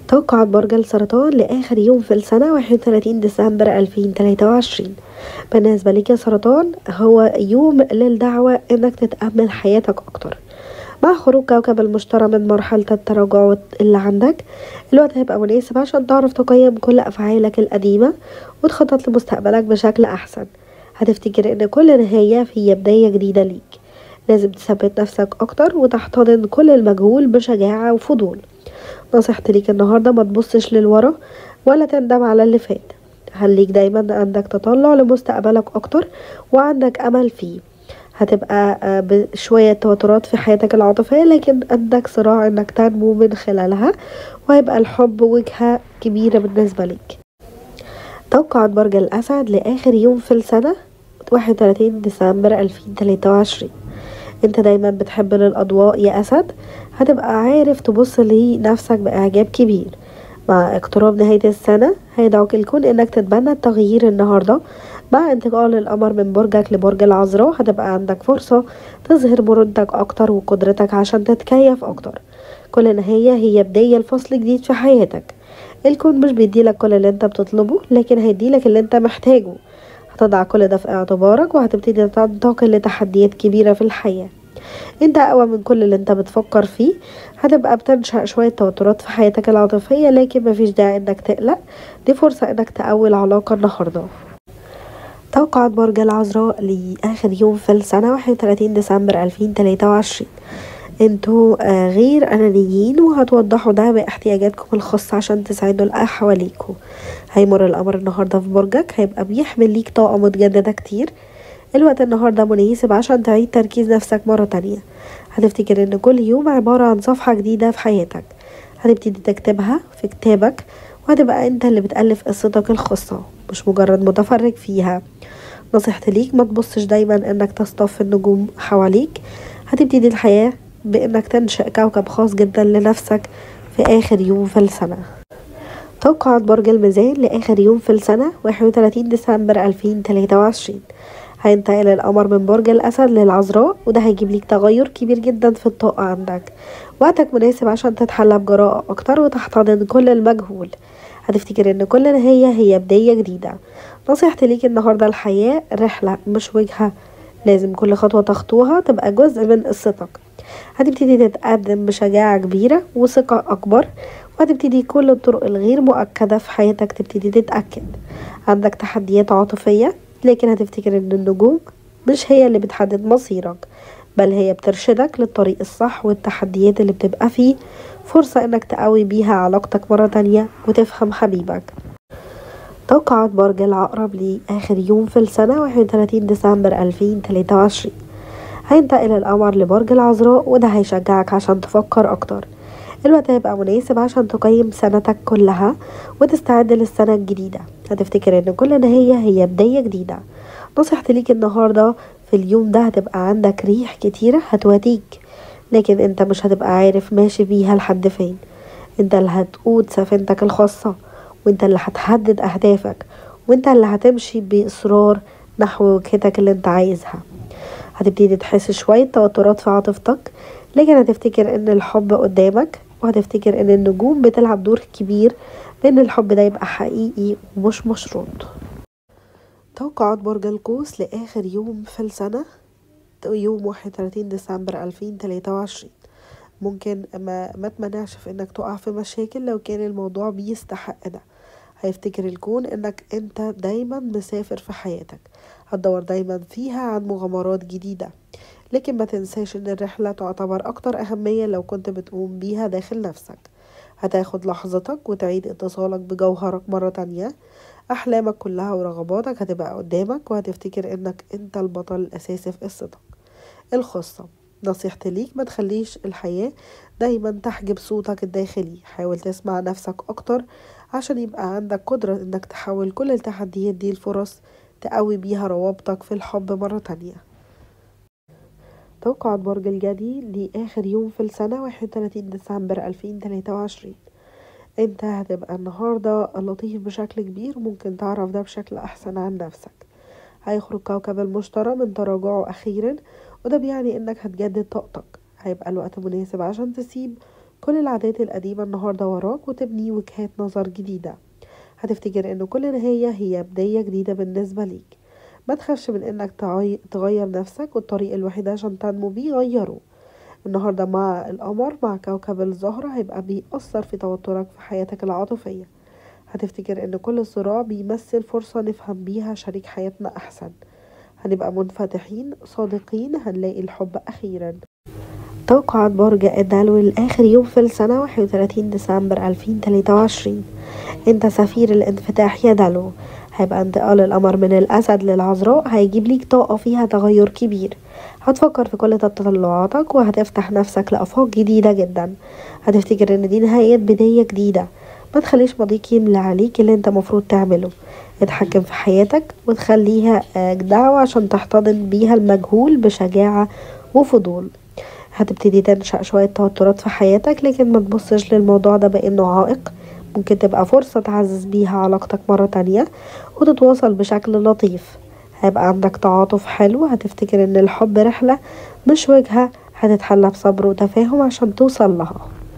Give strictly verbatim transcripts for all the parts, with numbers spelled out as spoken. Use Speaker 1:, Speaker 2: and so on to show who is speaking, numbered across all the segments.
Speaker 1: توقعات برج السرطان لآخر يوم في السنة واحد وثلاثين ديسمبر ألفين وثلاثة وعشرين. بالنسبة لك يا سرطان، هو يوم للدعوة انك تتأمل حياتك اكتر. مع خروج كوكب المشتري من مرحلة التراجع اللي عندك، الوقت هيبقى مناسب عشان تعرف تقيم كل أفعالك القديمة وتخطط لمستقبلك بشكل أحسن. هتفتكر إن كل نهاية هي بداية جديدة ليك. لازم تثبت نفسك أكتر وتحتضن كل المجهول بشجاعة وفضول. نصيحتي ليك النهاردة، ما تبصش للورا ولا تندم على اللي فات. خليك دايما عندك تطلع لمستقبلك أكتر وعندك أمل فيه. هتبقى آه، بشوية توترات في حياتك العاطفية، لكن عندك صراع انك تنمو من خلالها، وهيبقى الحب وجهة كبيرة بالنسبة لك. توقعات برج الأسد لآخر يوم في السنة واحد وثلاثين ديسمبر ألفين وثلاثة وعشرين. انت دايما بتحب للأضواء يا أسد. هتبقى عارف تبص لنفسك بإعجاب كبير. مع اقتراب نهاية السنة، هيدعوك الكون انك تتبنى التغيير النهاردة. مع انتقال القمر من برجك لبرج العذراء، هتبقى عندك فرصة تظهر مرونتك اكتر وقدرتك عشان تتكيف اكتر. كل نهاية هي بداية لفصل جديد في حياتك. الكون مش بيديلك كل اللي انت بتطلبه، لكن هيديلك اللي انت محتاجه. هتضع كل ده في اعتبارك وهتبتدي تنتقل لتحديات كبيرة في الحياة. انت اقوى من كل اللي انت بتفكر فيه. هتبقى بتنشأ شوية توترات في حياتك العاطفية، لكن مفيش داعي انك تقلق. دي فرصة انك تقوي العلاقة النهاردة. توقعات برج العذراء لآخر يوم في السنة واحد وثلاثين ديسمبر ألفين وثلاثة وعشرين. انتوا آه، غير انانيين، وهتوضحوا ده باحتياجاتكم الخاصة عشان تساعدوا اللي حواليكوا. هيمر القمر النهاردة في برجك، هيبقى بيحمل ليك طاقة متجددة كتير. الوقت النهاردة مناسب عشان تعيد تركيز نفسك مرة تانية. هتفتكر ان كل يوم عبارة عن صفحة جديدة في حياتك. هتبتدي تكتبها في كتابك، وهتبقى انت اللي بتألف قصتك الخاصة، مش مجرد متفرج فيها. نصيحتي ليك، ما تبصش دايما انك تصطف النجوم حواليك. هتبتدي الحياة بانك تنشئ كوكب خاص جدا لنفسك في اخر يوم في السنة. توقعات برج الميزان لآخر يوم في السنة واحد وثلاثين ديسمبر ألفين وثلاثة وعشرين. هينتقل القمر من برج الأسد للعذراء، وده هيجيب ليك تغير كبير جدا في الطاقة عندك. وقتك مناسب عشان تتحلى بجراءة أكتر وتحتضن كل المجهول. هتفتكر إن كل نهاية هي بداية جديدة. نصيحتي ليك النهاردة، الحياة رحلة مش وجهة. لازم كل خطوة تخطوها تبقى جزء من قصتك. هتبتدي تتقدم بشجاعة كبيرة وثقة أكبر، وهتبتدي كل الطرق الغير مؤكدة في حياتك تبتدي تتأكد. عندك تحديات عاطفية، لكن هتفتكر ان النجوم مش هي اللي بتحدد مصيرك، بل هي بترشدك للطريق الصح. والتحديات اللي بتبقى فيه فرصة انك تقوي بيها علاقتك مرة تانية وتفهم حبيبك. توقعات برج العقرب لآخر يوم في السنة واحد وثلاثين ديسمبر ألفين وثلاثة وعشرين. هينتقل القمر لبرج العذراء، وده هيشجعك عشان تفكر أكتر. الوقت هيبقى مناسب عشان تقيم سنتك كلها وتستعد للسنة الجديدة. هتفتكر ان كل نهاية هي بداية جديدة. نصيحتي ليك النهاردة، في اليوم ده هتبقى عندك ريح كتيرة هتوديك، لكن انت مش هتبقى عارف ماشي بيها لحد فين. انت اللي هتقود سفينتك الخاصة، وانت اللي هتحدد اهدافك، وانت اللي هتمشي بإصرار نحو وجهتك اللي انت عايزها. هتبتدي تحس شوية توترات في عاطفتك، لكن هتفتكر ان الحب قدامك، وهتفتكر ان النجوم بتلعب دور كبير بان الحب ده يبقى حقيقي ومش مشروط. توقعات برج القوس لآخر يوم في السنة يوم واحد وثلاثين ديسمبر ألفين وثلاثة وعشرين. ممكن ما, ما تمنعش في انك تقع في مشاكل لو كان الموضوع بيستحق ده. هيفتكر الكون انك انت دايما مسافر في حياتك، هتدور دايما فيها عن مغامرات جديدة، لكن ما تنساش ان الرحلة تعتبر اكتر اهمية لو كنت بتقوم بيها داخل نفسك. هتاخد لحظتك وتعيد اتصالك بجوهرك مرة تانية. احلامك كلها ورغباتك هتبقى قدامك، وهتفتكر انك انت البطل الاساسي في قصتك الخاصة. نصيحتي ليك، ما تخليش الحياة دايما تحجب صوتك الداخلي. حاول تسمع نفسك اكتر عشان يبقى عندك قدرة انك تحول كل التحديات دي لفرص تقوي بيها روابطك في الحب مرة تانية. توقعات برج الجدي لآخر يوم في السنة واحد وثلاثين ديسمبر ألفين وثلاثة وعشرين. انت هتبقى النهاردة لطيف بشكل كبير، ممكن تعرف ده بشكل احسن عن نفسك. هيخرج كوكب المشتري من تراجعه اخيرا، وده بيعني انك هتجدد طاقتك. هيبقى الوقت مناسب عشان تسيب كل العادات القديمة النهاردة وراك وتبني وجهات نظر جديدة. هتفتكر ان كل نهاية هي بداية جديدة بالنسبة ليك. ما تخافش من انك تعي- تغير نفسك، والطريق الوحيد عشان تنمو بيه غيره. النهاردة مع القمر مع كوكب الزهرة هيبقى بيأثر في توترك في حياتك العاطفية. هتفتكر ان كل صراع بيمثل فرصة نفهم بيها شريك حياتنا احسن. هنبقى منفتحين صادقين، هنلاقي الحب اخيرا. توقعات برج الدلو لآخر يوم في السنة واحد وثلاثين ديسمبر ألفين وثلاثة وعشرين. انت سفير الانفتاح يا دلو. هيبقى انتقال القمر من الأسد للعذراء هيجيب ليك طاقة فيها تغير كبير. هتفكر في كل تطلعاتك وهتفتح نفسك لآفاق جديدة جدا. هتفتكر ان دي نهاية بداية جديدة. ما تخليش ماضيك يملى عليك اللي انت مفروض تعمله. اتحكم في حياتك وتخليها آه، دعوة عشان تحتضن بيها المجهول بشجاعة وفضول. هتبتدي تنشأ شوية توترات في حياتك، لكن ما تبصش للموضوع ده بأنه عائق. ممكن تبقى فرصة تعزز بيها علاقتك مرة تانية وتتواصل بشكل لطيف. هيبقى عندك تعاطف حلو. هتفتكر ان الحب رحلة مش وجهة، هتتحلى بصبر وتفاهم عشان توصل لها.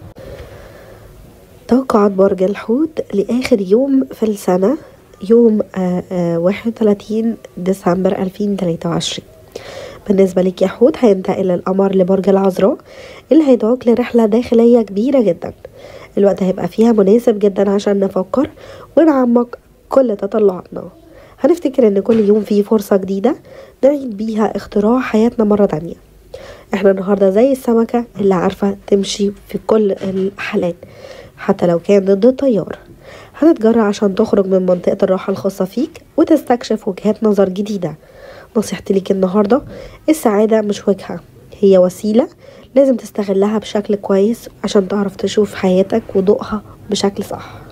Speaker 1: توقعات برج الحوت لآخر يوم في السنة يوم آه، آه، واحد وثلاثين ديسمبر ألفين وثلاثة وعشرين. بالنسبة لك يا حوت هينتقل القمر لبرج العذراء اللي هيدعوك لرحلة داخلية كبيرة جدا. الوقت هيبقى فيها مناسب جدا عشان نفكر ونعمق كل تطلعاتنا. هنفتكر ان كل يوم فيه فرصة جديدة نعيد بيها اختراع حياتنا مرة تانية. احنا النهاردة زي السمكة اللي عارفة تمشي في كل الحالات حتى لو كان ضد التيار. هتتجرأ عشان تخرج من منطقة الراحة الخاصة فيك وتستكشف وجهات نظر جديدة. نصيحتي ليك النهاردة، السعادة مش وجهة، هي وسيلة لازم تستغلها بشكل كويس عشان تعرف تشوف حياتك وضوءها بشكل صح.